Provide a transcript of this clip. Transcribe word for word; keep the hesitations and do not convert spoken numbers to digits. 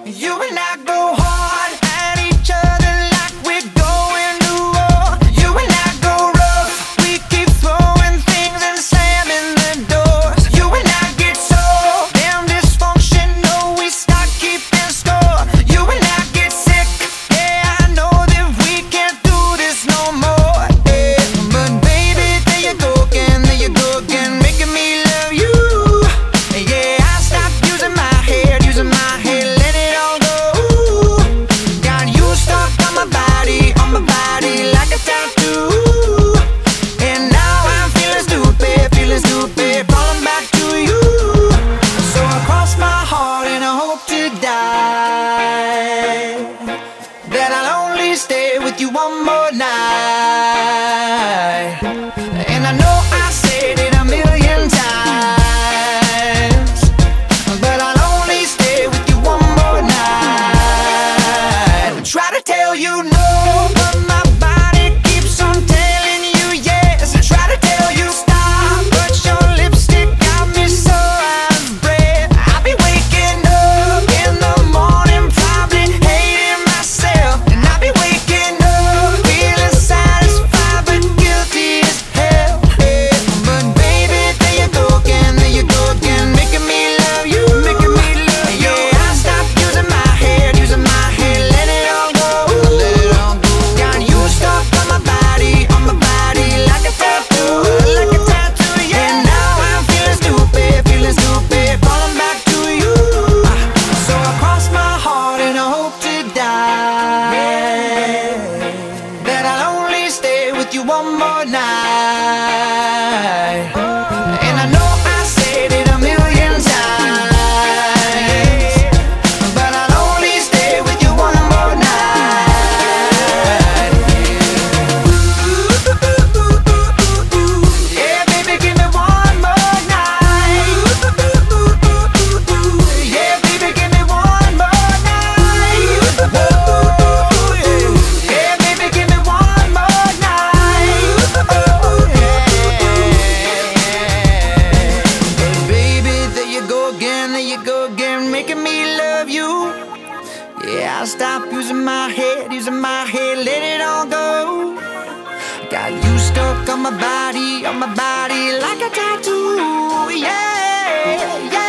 You and I go hard at each other like we're going to war. You and I go rough, we keep throwing things and slamming the doors. You and I get so damn dysfunctional, we start keeping score. You and I get sick, yeah, I know that we can't do this no more, yeah. But baby, there you go again, there you go again, making me love you. Yeah, I stopped using my head, using my head, let it all go. Got you stuck on my body, on my body like a tattoo. And now I'm feeling stupid, feeling stupid, falling back to you. So I cross my heart and I hope to die, that I'll only stay with you one more night. And I know I said it a million times, but I'll only stay with you one more night. I try to tell you no, but my body keeps on telling you yes. I try to tell you stop, but your lipstick got me so out of breath. I'll be waking up in the morning, probably hating myself. And I'll be waking up feeling satisfied but guilty as hell, yeah. But baby, there you go again, there you go again, making me love you, making me love you. Yeah, I stopped using my head, using my head, let it all go, let it all go. Got you stuck on my body, on my body like a tattoo, like a tattoo, yeah. And now I'm feeling stupid, feeling stupid, falling back to you. So I cross my heart and I hope to die, that I'll only stay with you one more night. And I know I said it a million times, but I'll only stay with you one more night. Yeah, baby, give me one more night. Yeah, baby, give me one more night. Yeah, baby, give me one more night. Baby, there you go again, there you go again, making me love you. Yeah, I'll stop using my head, using my head, let it all go. Got you stuck on my body, on my body like a tattoo, yeah, yeah.